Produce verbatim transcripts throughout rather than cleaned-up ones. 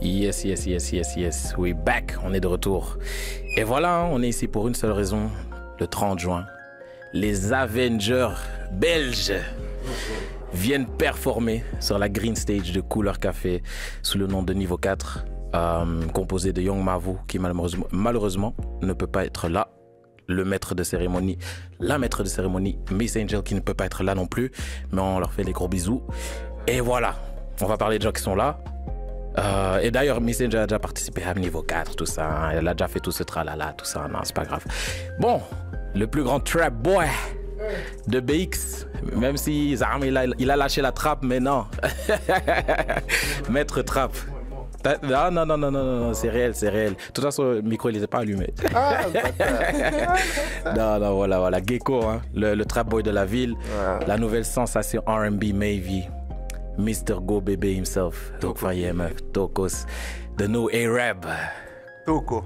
Yes, yes, yes, yes, yes. We back, on est de retour. Et voilà, on est ici pour une seule raison, le trente juin. Les Avengers belges viennent performer sur la Green Stage de Couleur Café sous le nom de Niveau quatre, euh, composé de Young Mavu, qui malheureusement, malheureusement ne peut pas être là. Le maître de cérémonie, la maître de cérémonie, Miss Angel, qui ne peut pas être là non plus, mais on leur fait des gros bisous. Et voilà, on va parler de gens qui sont là. Euh, et d'ailleurs, Miss Angel a déjà participé à Niveau quatre, tout ça. Hein. Elle a déjà fait tout ce tralala, tout ça. Non, c'est pas grave. Bon, le plus grand trap boy de B X, même si Zaham, il a, il a lâché la trappe, mais non. Maître Trap. Non, non, non, non, non, non, c'est réel, c'est réel. De toute façon, le micro, il n'était pas allumé. Ah, non, non, voilà, voilà. Gecko, hein, le, le trap boy de la ville. Ouais. La nouvelle sensation R and B Mavy. mister Go Bébé himself. Toko Y M F, Tokos. The new Arab. Toko.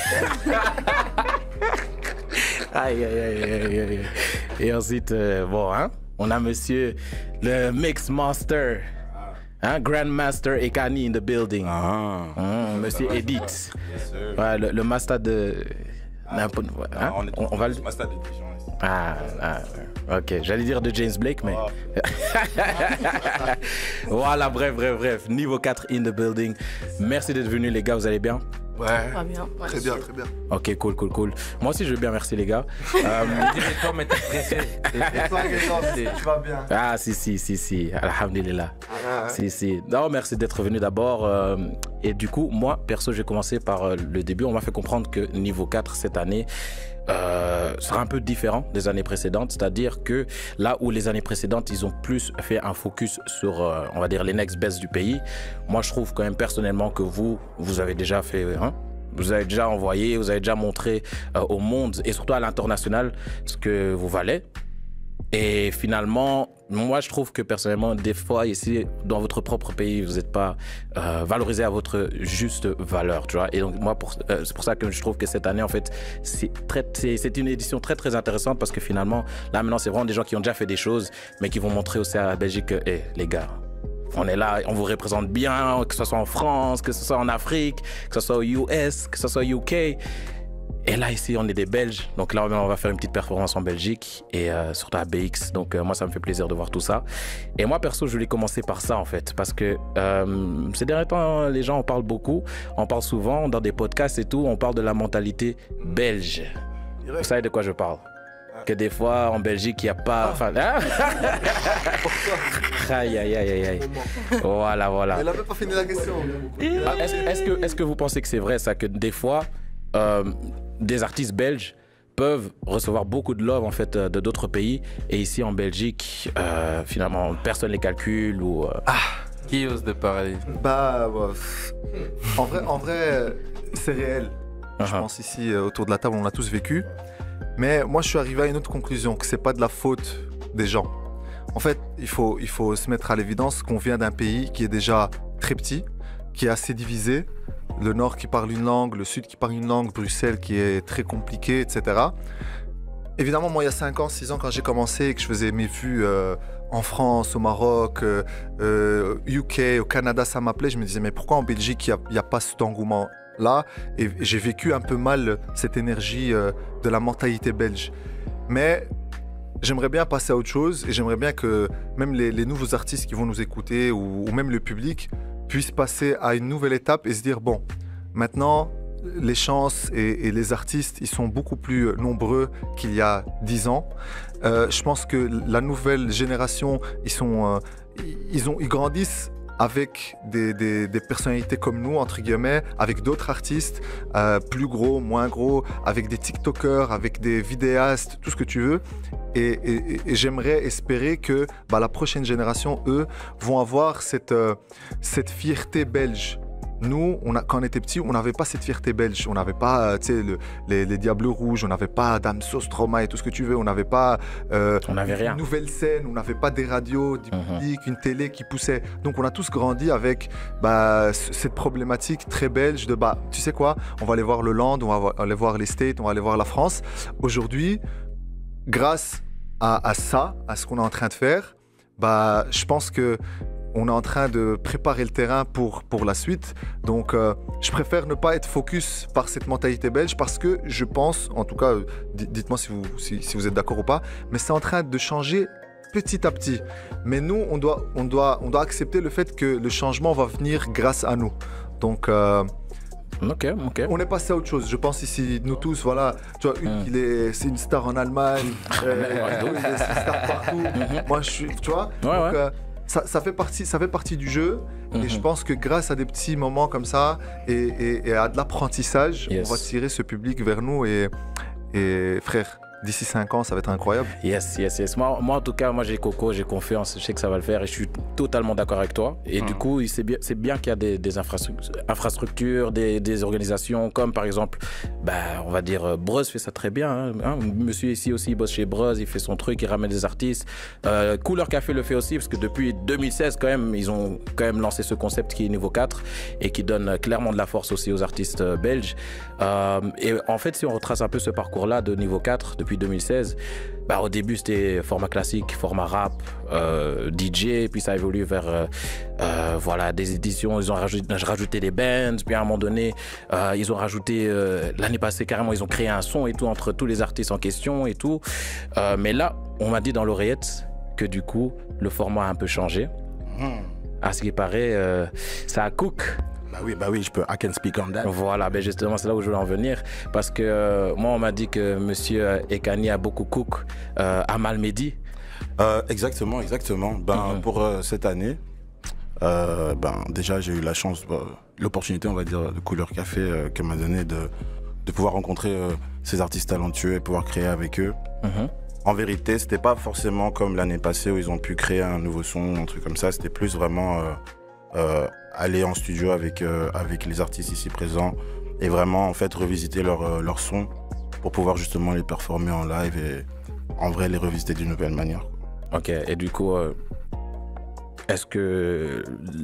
Aïe, aïe, aïe, aïe, aïe. Et ensuite, euh, bon, hein, on a monsieur le Mix Master. Hein, Grandmaster Ekani in the building. Ah, mmh, monsieur Edith. Yes, ouais, le, le master de. Hein? Ah, on, est on, on va le. Master de Dijon. Ah, ah, ok. J'allais dire de James Blake, mais. Oh. Voilà, bref, bref, bref. Niveau quatre in the building. Merci d'être venus, les gars. Vous allez bien? Ouais. Ah, bien. Ouais, très bien, très bien. Ok, cool, cool, cool. Moi aussi, je veux bien, merci les gars. euh... toi, mais t'es pressé. Et toi, tu vas bien? Ah, si, si, si, si. Alhamdulillah. Ah, si, si. Non, merci d'être venu d'abord. Euh, et du coup, moi, perso, j'ai commencé par euh, le début. On m'a fait comprendre que Niveau quatre, cette année, euh, sera un peu différent des années précédentes. C'est-à-dire que là où les années précédentes, ils ont plus fait un focus sur, euh, on va dire, les next best du pays. Moi, je trouve quand même personnellement que vous, vous avez déjà fait... Hein, vous avez déjà envoyé, vous avez déjà montré euh, au monde et surtout à l'international ce que vous valez. Et finalement, moi, je trouve que personnellement, des fois, ici, dans votre propre pays, vous n'êtes pas euh, valorisé à votre juste valeur, tu vois. Et donc, moi, pour, euh, c'est pour ça que je trouve que cette année, en fait, c'est, très, c'est, c'est une édition très, très intéressante parce que finalement, là, maintenant, c'est vraiment des gens qui ont déjà fait des choses, mais qui vont montrer aussi à la Belgique que, hey, les gars, on est là, on vous représente bien, que ce soit en France, que ce soit en Afrique, que ce soit au U S, que ce soit au U K. Et là, ici, on est des Belges. Donc là, on va faire une petite performance en Belgique et euh, surtout à B X. Donc euh, moi, ça me fait plaisir de voir tout ça. Et moi, perso, je voulais commencer par ça, en fait. Parce que euh, ces derniers temps, les gens en parlent beaucoup. On parle souvent dans des podcasts et tout. On parle de la mentalité belge. Vous savez de quoi je parle? Que des fois, en Belgique, il n'y a pas... Enfin, hein? Aïe, aïe, aïe, aïe, aïe. Voilà, voilà. Elle n'avait pas fini la question. Ah, est-ce, est-ce, que, est-ce que vous pensez que c'est vrai, ça, que des fois... Euh, des artistes belges peuvent recevoir beaucoup de love en fait de d'autres pays et ici en Belgique euh, finalement personne les calcule ou euh... ah, qui ose de parler? Bah, bah en vrai en vrai c'est réel. Uh-huh. Je pense ici euh, autour de la table on l'a tous vécu, mais moi je suis arrivé à une autre conclusion, que c'est pas de la faute des gens. En fait il faut il faut se mettre à l'évidence qu'on vient d'un pays qui est déjà très petit, qui est assez divisé. Le nord qui parle une langue, le sud qui parle une langue, Bruxelles qui est très compliqué, et cetera. Évidemment, moi, il y a cinq ans, six ans, quand j'ai commencé et que je faisais mes vues euh, en France, au Maroc, euh, euh, U K, au Canada, ça m'appelait. Je me disais, mais pourquoi en Belgique, il n'y a, a pas cet engouement-là? Et j'ai vécu un peu mal cette énergie euh, de la mentalité belge. Mais j'aimerais bien passer à autre chose et j'aimerais bien que même les, les nouveaux artistes qui vont nous écouter ou, ou même le public puissent passer à une nouvelle étape et se dire, bon, maintenant, les chances et, et les artistes, ils sont beaucoup plus nombreux qu'il y a dix ans. Euh, je pense que la nouvelle génération, ils, sont, euh, ils, ont, ils grandissent avec des, des, des personnalités comme nous, entre guillemets, avec d'autres artistes, euh, plus gros, moins gros, avec des TikTokers, avec des vidéastes, tout ce que tu veux. Et, et, et j'aimerais espérer que bah, la prochaine génération, eux, vont avoir cette, euh, cette fierté belge. Nous, on a, quand on était petits, on n'avait pas cette fierté belge. On n'avait pas euh, le, les, les Diables Rouges, on n'avait pas Damso, Stromae et tout ce que tu veux. On n'avait pas euh, on n'avait rien. Une nouvelle scène, on n'avait pas des radios, du mm-hmm. public, une télé qui poussait. Donc on a tous grandi avec bah, cette problématique très belge de bah, tu sais quoi, on va aller voir le Land, on va aller voir les States, on va aller voir la France. Aujourd'hui, grâce à, à ça, à ce qu'on est en train de faire, bah, je pense que on est en train de préparer le terrain pour, pour la suite. Donc, euh, je préfère ne pas être focus par cette mentalité belge parce que je pense, en tout cas, euh, dites-moi si vous, si, si vous êtes d'accord ou pas, mais c'est en train de changer petit à petit. Mais nous, on doit, on doit, on doit accepter le fait que le changement va venir grâce à nous. Donc, euh, Ok, ok. on est passé à autre chose. Je pense ici, nous tous, voilà, tu vois, une, Mm. il est, c'est une star en Allemagne, euh, Hugo, il est- c'est une star partout. Moi, je suis, tu vois, Ouais, donc, ouais. euh, ça, ça fait partie, ça fait partie du jeu. Et Mhm. je pense que grâce à des petits moments comme ça et, et- et à de l'apprentissage, Yes. on va tirer ce public vers nous. Et, et frère, d'ici cinq ans, ça va être incroyable. Yes, yes, yes. Moi, moi, en tout cas, moi j'ai Coco, j'ai confiance, je sais que ça va le faire et je suis totalement d'accord avec toi. Et Mm. du coup, c'est bien, c'est bien qu'il y a des, des infrastructures, infrastructures des, des organisations comme par exemple, bah, on va dire, euh, Bruz fait ça très bien. Hein, hein. Monsieur ici aussi, il bosse chez Bruz, il fait son truc, il ramène des artistes. Euh, Couleur Café le fait aussi parce que depuis deux mille seize, quand même, ils ont quand même lancé ce concept qui est niveau quatre et qui donne euh, clairement de la force aussi aux artistes euh, belges. Euh, et en fait, si on retrace un peu ce parcours-là de niveau quatre depuis deux mille seize, bah, au début c'était format classique, format rap, euh, D J, puis ça a évolué vers euh, euh, voilà, des éditions, ils ont rajouté, rajouté des bands, puis à un moment donné, euh, ils ont rajouté, euh, l'année passée carrément, ils ont créé un son et tout entre tous les artistes en question et tout. Euh, mais là, on m'a dit dans l'oreillette que du coup, le format a un peu changé. À ce qui paraît, euh, ça a cook. Bah oui, bah oui, je peux. I can speak on that. Voilà, ben justement, c'est là où je voulais en venir. Parce que euh, moi, on m'a dit que monsieur Ekani a beaucoup cook euh, à Malmedy. Euh, exactement, exactement. Ben, Mhm. pour euh, cette année, euh, ben, déjà, j'ai eu la chance, euh, l'opportunité, on va dire, de Couleur Café euh, qu'elle m'a donné de, de pouvoir rencontrer euh, ces artistes talentueux et pouvoir créer avec eux. Mhm. En vérité, c'était pas forcément comme l'année passée où ils ont pu créer un nouveau son, un truc comme ça. C'était plus vraiment euh, euh, aller en studio avec, euh, avec les artistes ici présents et vraiment en fait revisiter leur, euh, leur son pour pouvoir justement les performer en live et en vrai les revisiter d'une nouvelle manière. Ok, et du coup, euh, est-ce que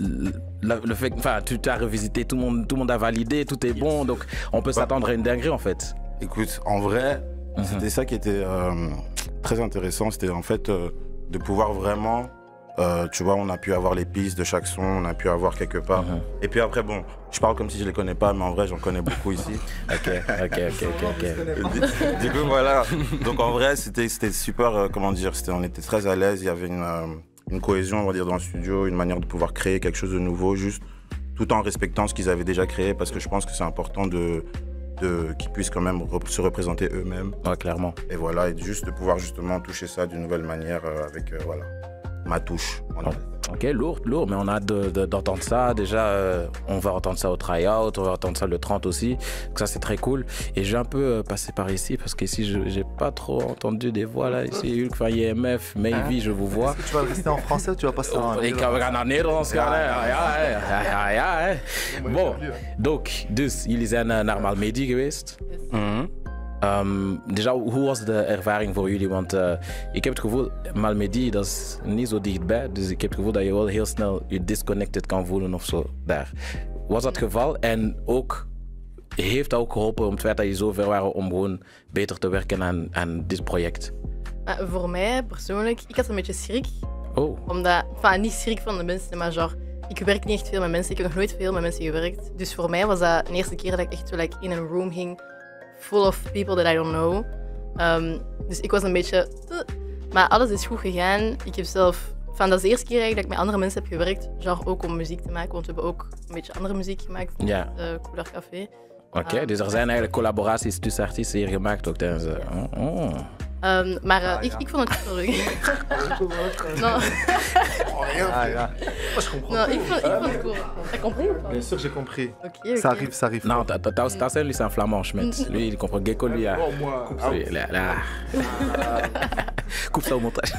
le, le fait, enfin, tu t'as revisité, tout le monde, tout le monde a validé, tout est bon, donc on peut s'attendre à une dinguerie en fait. Écoute, en vrai, Mhm. c'était ça qui était euh, très intéressant. C'était en fait euh, de pouvoir vraiment, euh, tu vois, on a pu avoir les pistes de chaque son, on a pu avoir quelque part. Mhm. Et puis après, bon, je parle comme si je les connais pas, mais en vrai, j'en connais beaucoup ici. Ok, ok, ok, ok, ok. du, du coup, voilà. Donc en vrai, c'était c'était super, euh, comment dire, c'était, on était très à l'aise. Il y avait une, euh, une cohésion, on va dire, dans le studio, une manière de pouvoir créer quelque chose de nouveau, juste tout en respectant ce qu'ils avaient déjà créé, parce que je pense que c'est important de, de qu'ils puissent quand même rep- se représenter eux-mêmes. Ouais, clairement. Et voilà, et juste de pouvoir justement toucher ça d'une nouvelle manière euh, avec, euh, voilà, ma touche. Voilà. Ok, lourd, lourd, mais on a hâte de- de- d'entendre ça. Déjà, euh, on va entendre ça au try-out, on va entendre ça le trente aussi. Donc ça, c'est très cool. Et je vais un peu euh, passer par ici, parce qu'ici, je j'ai pas trop entendu des voix là. Ici, Hulk, I M F, Maybe, je vous vois. Est-ce que tu vas rester en français ou tu vas passer en Ik kan, we gaan naar Nederlands gaan. hè. Ja, ja, ja, ja, ja, hè. Bon, donc, dus jullie zijn uh, naar Malmedy geweest. Mhm. Um, déjà, hoe was de ervaring voor jullie? Want uh, ik heb het gevoel, Malmedy, dat is niet zo dichtbij. Dus ik heb het gevoel dat je wel heel snel je disconnected kan voelen of zo daar. Was dat het geval? En ook, heeft dat ook geholpen om het feit dat je zo ver waren om gewoon beter te werken aan, aan dit project? Uh, voor mij persoonlijk, ik had een beetje schrik. Oh, Omdat, enfin, niet schrik van de mensen, maar genre, ik werk niet echt veel met mensen. Ik heb nog nooit veel met mensen gewerkt. Dus voor mij was dat de eerste keer dat ik echt zo like, in een room ging, full of people that I don't know. Um, dus ik was een beetje... Maar alles is goed gegaan. Ik heb zelf... Van, dat is de eerste keer eigenlijk dat ik met andere mensen heb gewerkt. Genre ook om muziek te maken, want we hebben ook een beetje andere muziek gemaakt. ja. Uh, Couleur Café. Oké. Okay, dus er zijn eigenlijk collaboraties tussen artiesten hier gemaakt ook tijdens... Uh, oh, oh. Um, maar uh, Ah, ik, ja. ik vond het super leuk. non, Ah, ja. Moi, je comprends. non, ik vond, ik vond het cool. T'as compris ou pas? Bien sûr, j'ai compris. Ok, ok. Ça arrive, ça arrive. Non, Tassen, lui, c'est un flamand, Schmitt. Lui, il comprend Gecko, lui. Ah. Oh, moi. Coupe, lui, là, là. Coupe ça au montage.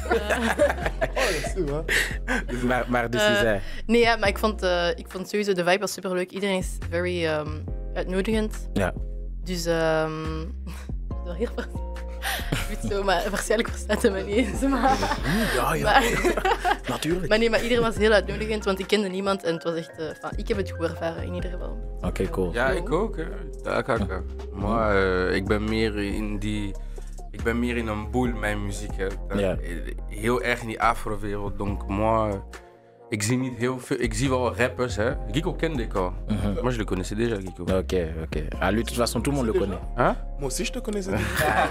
maar, maar dus je Uh, zei... Nee, ja, maar ik vond, uh, ik vond sowieso de vibe was super leuk. Iedereen is very um, uitnodigend. Ja. Dus, um, wel heel vers- Goed zo, maar waarschijnlijk verstaat het me niet eens. Maar, Ja, ja. maar, Natuurlijk. maar nee, maar iedereen was heel uitnodigend, want ik kende niemand en het was echt... Uh, enfin, ik heb het goed ervaren in ieder geval. Oké, okay, cool. Ja, ik ook. Hè. Ja, kijk, hè. Maar uh, ik ben meer in die... Ik ben meer in een boel, mijn muziek. Hè. Dat- Ja. Heel erg in die afro-wereld. Donc, moi, Ik zie niet heel veel, ik zie wel rappers, hè. Giko kende ik al. Mhm. Moi, je le connaissais déjà, Giko. Ok, ok. Ah, lui, de toute façon, tout le monde le connaît. Hein? Moi aussi, je te connaissais. non,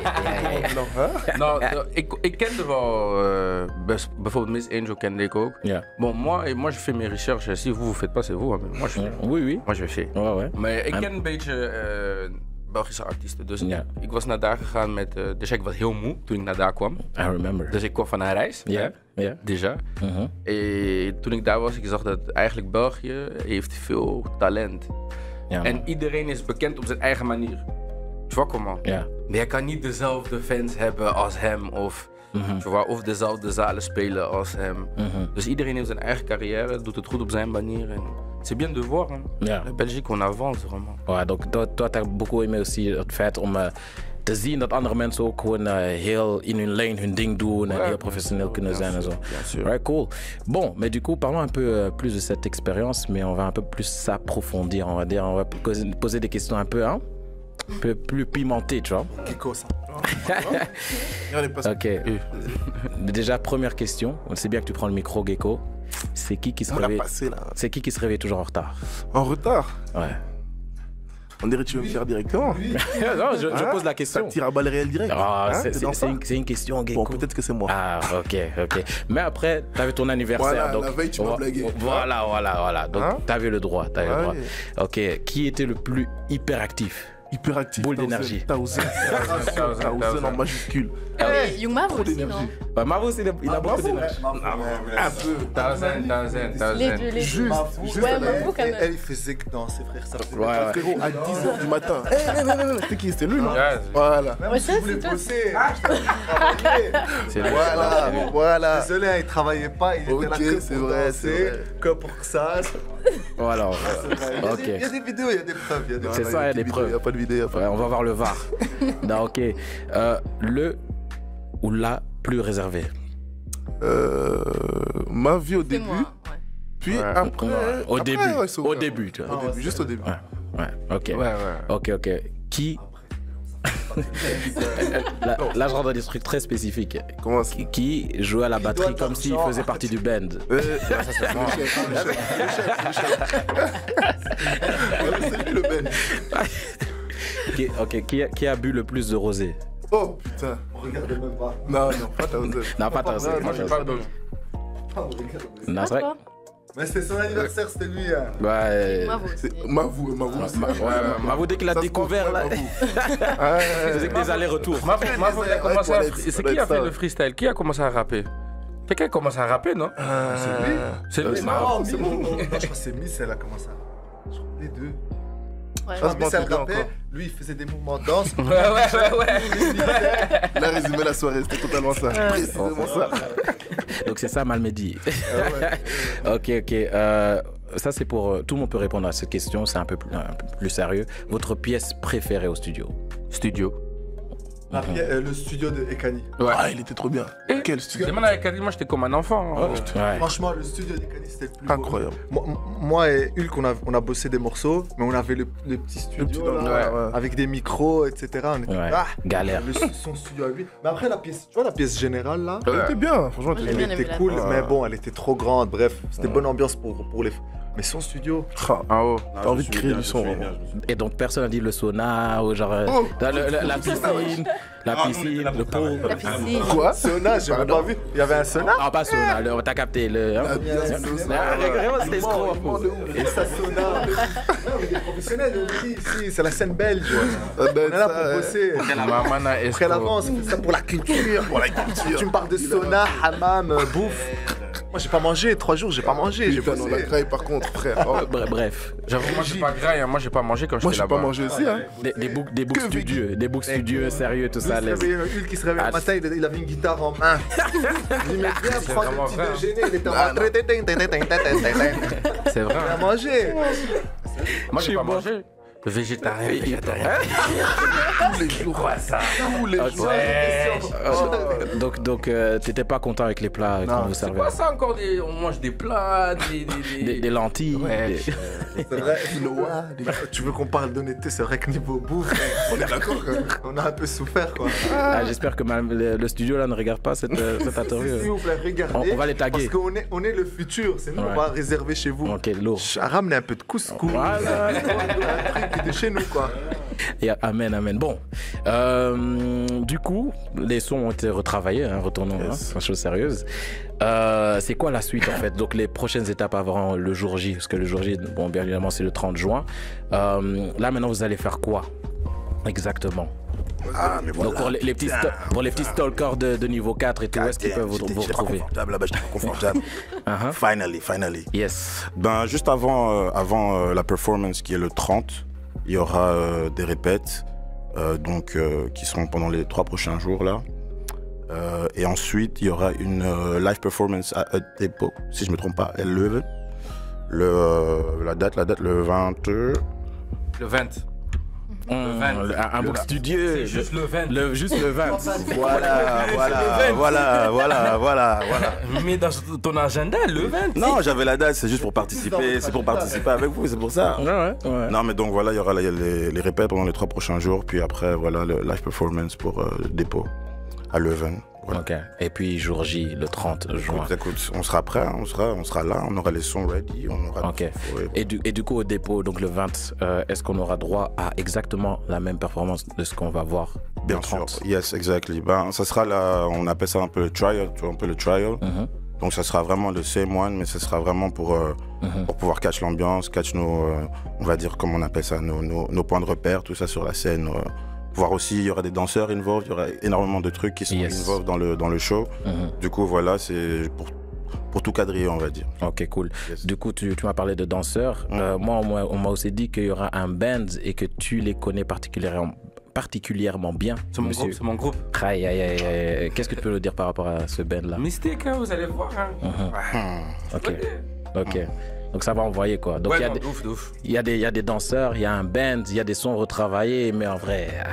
hein? Nou, nou, ik, ik kende wel, uh, best- bijvoorbeeld Miss Angel kende ik ook. Yeah. Bon, moi, moi, je fais mes recherches. Si vous, vous faites pas, c'est vous. Hein, mais moi, je fais. Oui, oui. Moi, je fais. Ouais, ouais. Maar ik En- ken een beetje uh, Belgische artiesten. Dus Ja. ik, ik was naar daar gegaan met. Uh, dus ik was heel moe toen ik naar daar kwam. I remember. Dus ik kwam van een reis. Ja, hè, ja. Déjà. Mhm. En toen ik daar was, ik zag dat eigenlijk België heeft veel talent. Ja, En man. iedereen is bekend op zijn eigen manier. Tu vois comment? Ja. Maar je kan niet dezelfde fans hebben als hem of, Mhm. tu vois, of dezelfde zalen spelen als hem. Mhm. Dus iedereen heeft zijn eigen carrière, doet het goed op zijn manier. En c'est bien de voir. Hein. Ja. La Belgique, on avance vraiment. Ouais, donc toi, toi tu as beaucoup aimé aussi het feit om uh, te zien dat andere mensen ook gewoon uh, heel in hun lane hun ding doen en Ouais, heel professionnel kunnen zijn en zo. Bien sûr. Ouais, cool. Bon, mais du coup, parlons un peu euh, plus de cette expérience, mais on va un peu plus s'approfondir, on va dire, on va poser, poser des questions un peu, hein, un peu plus pimentées, tu vois. Kiko, ça. Regardez pas ça. Ok. Déjà, première question, on sait bien que tu prends le micro, Gecko. C'est qui qui se On l'a réveille passé là. C'est qui qui se réveille toujours en retard? En retard. Ouais. On dirait que tu veux me faire directement. Non, je, je Hein? pose la Ça question. tire à balles réelles direct. Ah, Hein? c'est T'es c'est- dans c'est ça une, c'est une question, Gecko. Bon, peut-être que c'est moi. Ah, ok, ok. Mais après, t'avais ton anniversaire. Voilà, donc, la veille, tu m'as vo- blagué. Voilà, voilà, voilà. Donc, Hein? t'avais le droit, t'avais le droit. Ouais. Ok, qui était le plus hyperactif? Hyperactif. Boule Taouzen, d'énergie. Taouzen. Taouzen, Taouzen en Taouzen. majuscule. Hey, Young Mavo Trop aussi, d'énergie. non? Bah, Mavo, c'est le- il a beaucoup d'énergie. Un peu. Tazen, Tazen, Les Tazen. deux, les deux. Juste, juste Ouais, elle, Mavo, quand elle, même. elle, il faisait que dans ses frères, ça faisait Ouais, ouais. Frérot, à dix heures du matin. Eh, non, non, non, non, c'était qui? C'était lui, non? Ja, Voilà. Ouais, ça, c'est toi. bosser. c'est lui. Voilà, Voilà. Désolé, il travaillait pas, il Ok, était là que c'est pour vrai, danser, c'est vrai. que pour ça. Voilà. Il y a Ok. des- il y a des vidéos, il y a des preuves. il y a des C'est preuves. ça, il y a des Il n'y preuves. a pas de vidéo. il y a pas de Ouais, on va voir le V A R. Non, ok. Euh, le ou la plus réservé? Euh, ma vie au C'est début, moi. Ouais. puis Ouais. après. Au après, début. ouais, c'est Au ouvert. début, tu vois. Au début, juste au début. Ouais, ouais, ok. Ouais, ouais. Ok, ok. Qui. là, là, je rentre dans des trucs très spécifiques. Comment ça? Qui, qui jouait à la batterie comme s'il faisait partie du band? Euh, C'est lui le Ben. Qui, ok, qui a, qui a bu le plus de rosé? Oh putain. Regardez même pas. Non, non, pas Taouzen. Non, pas Taouzen. Non, Moi, j'ai pas de. Non, c'est vrai. Toi? Mais c'était son anniversaire, c'était lui. Hein. Ouais. Mavo aussi. C'est Mavou, Mavou. Ma- ma- ouais, Mavo, dès qu'il a Ça se découvert, là, passe, il ouais, faisait que des allers-retours. Mavo, Mavo, il a commencé à. toilette, C'est toilette, qui a fait ça. le freestyle? Qui a commencé à rapper? Quelqu'un a commencé à rapper, non? C'est lui. C'est lui. Non, c'est c'est bon. bon. Je crois que c'est Miss, elle a commencé à. Je crois les deux. Ouais. Ah, Miss, elle c'est bon, rappait, encore. lui, il faisait des mouvements de danse. Ouais, ouais, ouais, ouais. Il a résumé la soirée, c'était totalement ça. Précisément ça. Donc c'est ça, Malmedy. Ok, ok. Euh, ça, c'est pour. euh, Tout le monde peut répondre à cette question, c'est un peu plus, un peu plus sérieux. Votre pièce préférée au studio? Studio. La pièce- euh, le studio de Ekani. Ouais. Ah, il était trop bien. Et Quel studio. Demande avec Adi, moi j'étais comme un enfant. hein. Ouais. Franchement, le studio d'Ekani, c'était le plus beau. Incroyable. Moi, moi et Hulk, on a, on a bossé des morceaux, mais on avait le, le petit Le petit studio dans- là, ouais, ouais. avec des micros, et cetera. On était Ouais. ah, Galère. le, son studio à lui. Mais après, la pièce, tu vois, la pièce générale là, Elle était bien, franchement. Moi, elle j'ai était bien elle aimé était la cool, pièce. mais bon, elle était trop grande. Bref, c'était bonne ambiance pour, pour les. Mais son studio, Ah, En haut. T'as envie de créer du son. vraiment. Et donc personne n'a dit le sauna ou genre euh, Oh. dans le- le- la piscine, la piscine, le pool. La piscine. Quoi? sauna, j'ai même pas vu. Il y avait un sauna. Ah pas sauna, le- t'as capté le. hein? Ah, bien, c'est ça. Ah, vraiment, c'était escroc. Il ment de ouf. Et ça sauna. Non, mais des professionnels, on dit ici, c'est la scène belge. Ça doit On est être là ça, pour ouais. bosser. Mamana Après Esco. l'avance, on fait ça pour la culture. Pour la culture. Tu me parles de sauna, hammam, euh, bouffe. Moi, j'ai pas mangé. Trois jours, j'ai pas mangé. J'ai Putain, non, la bossé. graille par contre, frère. Oh, Bref, bref. J'avoue, moi j'ai pas graille, hein. Moi j'ai pas mangé quand Moi, j'étais j'ai pas là-bas. mangé aussi, hein. Des, des books, des books Que studieux, des books studieux, sérieux, tout Lui, ça. il se les- réveillait- Hulk qui se réveille Ah, le matin, il il avait une guitare en main. Il dit, mais viens prendre vraiment le petit vrai, hein. déjeuner. Il était en Ah, train de. C'est vrai. Viens manger. Moi j'ai pas bon. mangé. Végétarien, végétarien. Tous les jours. Quoi, ça? Tous les jours. Euh, donc donc euh, t'étais pas content avec les plats qu'on vous C'est servait? pas ça encore des. On mange des plats, des. des, des- Des, des lentilles. Ouais. des- C'est vrai, Noah, tu veux qu'on parle d'honnêteté, c'est vrai que niveau bouffe, on est d'accord, on a un peu souffert quoi. Ah, j'espère que ma- le, le studio là ne regarde pas cette, euh, cette interview. S'il vous plaît, regardez. On- on va les taguer. Parce qu'on est, on est le futur, c'est nous, Ouais. on va réserver chez vous. Ok, lourd. Ramenez un peu de couscous. Voilà. Un truc de chez nous quoi. Et amen, amen. Bon, euh, du coup, les sons ont été retravaillés, hein, retournons, Yes. hein, c'est une chose sérieuse. Euh, c'est quoi la suite en fait? Donc les prochaines étapes avant le jour J, parce que le jour J, bon, bien évidemment, c'est le trente juin. Euh, là maintenant, vous allez faire quoi exactement? Ah, mais voilà. Donc pour les, les petits, sto- pour les petits stalkers de, de niveau quatre et tout, où est-ce qu'ils peuvent vous, J'étais- vous j'étais pas retrouver? confortable là-bas, j'étais pas confortable. Uh-huh. Finally, finally. Yes. Ben, juste avant, euh, avant euh, la performance qui est le trente, il y aura euh, des répètes euh, donc, euh, qui seront pendant les trois prochains jours là. Euh, et ensuite, il y aura une euh, live performance à Hut Depot, si je ne me trompe pas, à Leuven. Le, euh, la date, la date, le vingt. Le vingt. Mmh, vingt. le- un un Le book vingt. studieux. C'est juste le vingt. Le, juste le vingt. Voilà, voilà, voilà, voilà, voilà, voilà. Mais dans ton agenda, le vingt. Non, j'avais la date, c'est juste pour participer, c'est pour participer avec vous, c'est pour ça. Ouais, ouais, ouais. Non, mais donc voilà, il y aura les, les, les répètes pendant les trois prochains jours, puis après, voilà, le live performance pour euh, le dépôt à Leuven. Voilà. Ok. Et puis jour J, le trente juin. Écoute, écoute, on sera prêt, hein, on sera, on sera là, on aura les sons ready, on aura. Ok. Ouais. Et du, et du coup, au dépôt, donc le vingt, euh, est-ce qu'on aura droit à exactement la même performance de ce qu'on va voir le Bien sûr, trente? yes, exactly. Ben, ça sera là, on appelle ça un peu le trial, tu vois, un peu le trial. Mhm, Donc ça sera vraiment le same one, mais ce sera vraiment pour, euh, mhm. pour pouvoir catch l'ambiance, catch nos, euh, on va dire, comment on appelle ça, nos, nos, nos points de repère, tout ça sur la scène. euh, Voir aussi, il y aura des danseurs involved, il y aura énormément de trucs qui sont Yes. involved dans le, dans le show. Mhm. Du coup, voilà, c'est pour, pour tout quadriller, on va dire. Ok, cool. Yes. Du coup, tu, tu m'as parlé de danseurs. Mhm. Euh, moi, on m'a on m'a aussi dit qu'il y aura un band et que tu les connais particulièrement, particulièrement bien. C'est mon monsieur. groupe, c'est mon groupe. Aïe, aïe, aïe, aïe. Qu'est-ce que tu peux nous dire par rapport à ce band-là? Mystique, hein, vous allez voir. Hein. Mhm. Hmm. Ok, ok. Donc ça va envoyer quoi. Donc il Ouais, y a non, des- de ouf, de ouf. il y, a des- il y a des danseurs, il y a un band, il y a des sons retravaillés, mais en vrai. ah,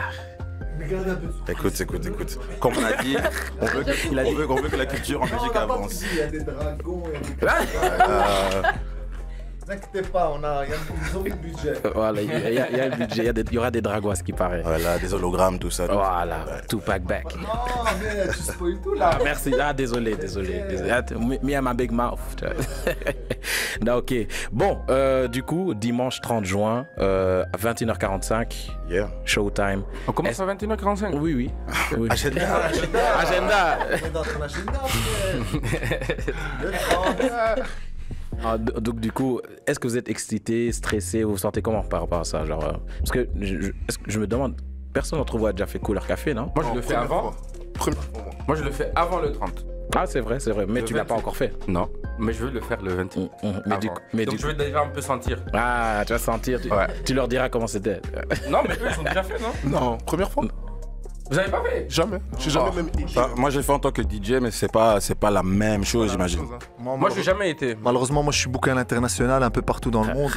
Écoute, écoute, écoute. Comme on a dit, on veut, que, Il a dit- on veut, on veut que la culture en Belgique avance. Il y a des dragons, il y a des... Euh, Ne vous inquiétez pas, on a, il y a, ils ont mis le budget. Voilà, il y, a- il y a il y a le budget, il y, a des- il y aura des dragons à ce qui paraît. voilà, des hologrammes, tout ça. Voilà, Tupac back. Non, mais tu spoil tout là. Ah, merci. Ah, désolé, désolé. désolé. Ah, me- Me and my big mouth. tu vois. Non, ok. Bon, euh, du coup, dimanche trente juin, euh, à vingt et une heures quarante-cinq, Yeah. showtime. On commence Est-ce- à vingt et une heures quarante-cinq. Oui, oui. oui. Agenda. Agenda. On est dans ton agenda, frère. Le trente. Ah, d- donc, du coup, est-ce que vous êtes excité, stressé, vous vous sentez comment par rapport à ça genre, euh, parce que je, je- est-ce que je me demande, personne d'entre vous a déjà fait Couleur Café, non? Moi, je le fais Première avant. fois. Première fois, moi. Moi, je le fais avant le trente. Ah, c'est vrai, c'est vrai, mais Le tu l'as pas vingt-huit. encore fait. Non, mais je veux le faire le vingt et un. Mm, mm. Mais du avant. coup, mais Donc, du je veux déjà un peu sentir. ah, tu vas sentir, tu, Ouais. tu leur diras comment c'était. Non, mais eux, ils ont déjà fait, non? Non, première fois. Vous avez pas fait? Jamais. J'ai jamais Oh. même été. Bah, moi, j'ai fait en tant que D J, mais c'est pas, c'est pas la même chose, j'imagine. Chose, hein. Moi, Moi, je n'ai jamais été. Malheureusement, moi, je suis booké à l'international un peu partout dans le monde.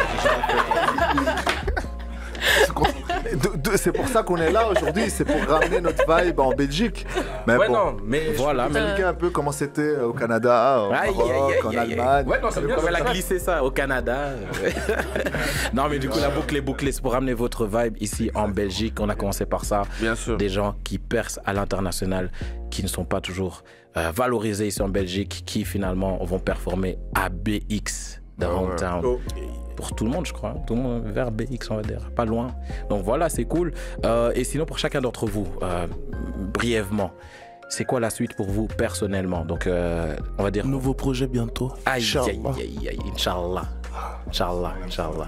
De- de- c'est pour ça qu'on est là aujourd'hui, c'est pour ramener notre vibe en Belgique. Mais Ouais, bon, non, mais. Voilà, mais. expliquer un peu comment c'était au Canada, au Aïe, Maroc, aïe, aïe, en aïe, aïe. Allemagne. Ouais, non, c'est bien. Comme elle a c'est ça. glissé ça au Canada. Non, mais du coup, la boucle est bouclée. C'est pour ramener votre vibe ici en Belgique. On a commencé par ça. Bien sûr. Des gens qui percent à l'international, qui ne sont pas toujours euh, valorisés ici en Belgique, qui finalement vont performer à B X, dans Ah ouais. Hometown. Pour tout le monde, je crois. Tout le monde vers B X, on va dire. Pas loin. Donc voilà, c'est cool. Euh, et sinon, pour chacun d'entre vous, euh, brièvement, c'est quoi la suite pour vous personnellement? Donc, euh, on va dire. Nouveau projet bientôt. Aïe, aïe, Inch'Allah. aïe, aïe, Inch'Allah. Inch'Allah, Inch'Allah.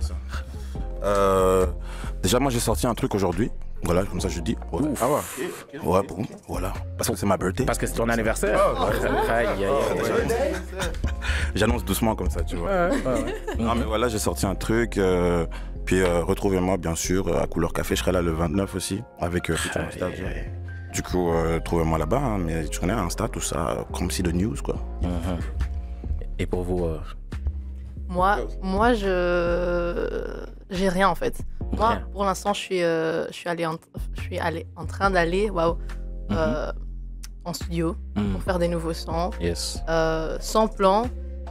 Euh, déjà, moi, j'ai sorti un truc aujourd'hui. Voilà, comme ça, je dis. Ouais. Ah ouais. Ouais, bon, voilà. Parce que c'est ma birthday. Parce que c'est ton anniversaire. Aïe, aïe, aïe. J'annonce doucement comme ça, tu vois. Ouais, ouais, ouais. Non, mais voilà, j'ai sorti un truc. euh, puis euh, retrouvez-moi, bien sûr, à Couleur Café. Je serai là le vingt-neuf aussi, avec euh, Future Aïe, Insta, aïe, aïe. Du coup, euh, trouvez-moi là-bas. hein, mais tu connais Insta, tout ça, euh, comme si de news, quoi. Mhm. Et pour vous, euh, Moi, moi, je j'ai rien en fait. Moi, Rien. pour l'instant, je suis, euh, je suis allée, en... je suis allée en train d'aller, waouh, euh, en studio mhm. pour faire des nouveaux sons, Yes. euh, sans plan.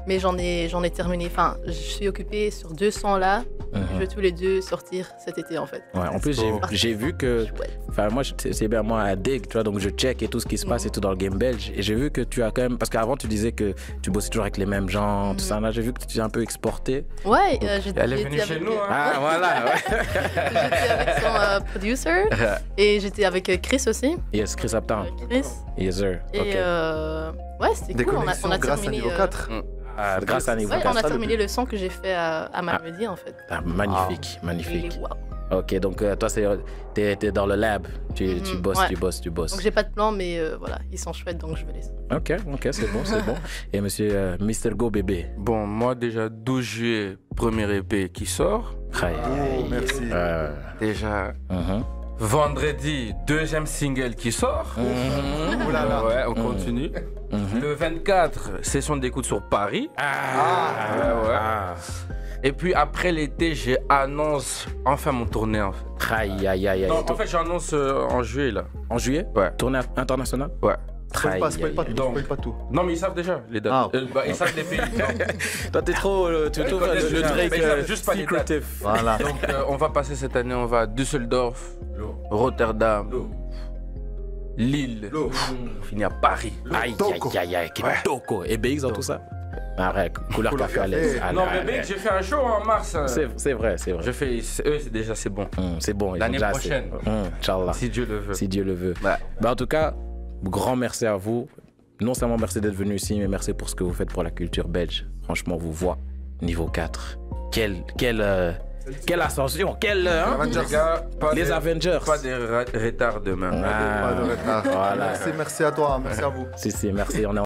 Mais j'en ai, j'en ai terminé. Enfin, je suis occupée sur deux sons là. Mhm. Je veux tous les deux sortir cet été en fait. Ouais, en plus, j'ai, Oh. j'ai vu que. Chouette. Enfin, moi, je- c'est bien moi à dig, tu vois, donc je check et tout ce qui se passe Mhm. et tout dans le game belge. Et j'ai vu que tu as quand même. Parce qu'avant, tu disais que tu bossais toujours avec les mêmes gens, tout Mhm. ça. Là, j'ai vu que tu es un peu exporté. Ouais, euh, j'étais Elle est j'étais venue avec, chez nous, euh, hein. Ah, voilà, ouais. J'étais avec son euh, producer et j'étais avec euh, Chris aussi. Yes, Chris Uptown. Chris. Yes, sir. Et Ok. euh, ouais, c'était Des cool. On a, connexions on a grâce à terminé. niveau euh, quatre. Ah, grâce à Niveau Ouais, on quatre. a ça, le terminé but. le son que j'ai fait à, à Malmedy en fait. Ah, magnifique, Il magnifique. est wow. Ok, donc euh, toi, c'est, t'es, t'es dans le lab. Tu, Mhm, tu bosses, ouais. tu bosses, tu bosses. Donc j'ai pas de plan, mais euh, voilà, ils sont chouettes donc je vais les. Ok, ok, c'est bon, c'est bon. Et monsieur euh, mister Go Bébé. Bon, moi déjà douze juillet, premier E P qui sort. Aïe, Oh, aïe. merci. Euh, Déjà mhm. vendredi, deuxième single qui sort. Mhm. Oh là là. Ouais, on Mhm. continue. Mhm. Le vingt-quatre, session d'écoute sur Paris. Ah, ouais, ouais. ah. Et puis après l'été, j'annonce enfin mon tournée en fait. Aïe, aïe, aïe, aïe. Non, en fait, j'annonce euh, en juillet là. En juillet Ouais. Tournée internationale Ouais. Spoil pas, spoil pas Aïe, aïe, tout, Donc- spoil pas tout. Non, mais ils savent déjà les dates. Ah. Euh, bah, ils savent les pays. Donc, aïe. Toi, t'es trop. euh, tu Ils trouves connaissent le, le déjà, Drake mais ils savent euh, juste pas les dates. secretive. Voilà. donc, euh, on va passer cette année, on va à Düsseldorf, Rotterdam, Lille. On finit à Paris. Aïe, Toko. aïe, aïe, aïe. Quel Ouais. Toko. Et B X dans tout ça Arrête, couleur Couleur café à l'aise. café. Allez, Non, mais allez. mec, j'ai fait un show en mars. hein. C'est, c'est vrai, c'est vrai. Je fais, c'est- eux, c'est déjà c'est bon. Hum, c'est bon. ils L'année ont déjà prochaine. assez. Hum, Inch'Allah. Si Dieu le veut. Si Dieu le veut. Ouais. Bah, en tout cas, grand merci à vous. Non seulement merci d'être venu ici, mais merci pour ce que vous faites pour la culture belge. Franchement, vous voit niveau quatre. Quelle, quelle, euh, quelle ascension, quelle, euh, hein, Les gars, pas les de, Avengers. pas de ra- retard demain. Ah, Pas de retard. voilà. Merci, merci à toi, merci à vous. Si, si, merci. On est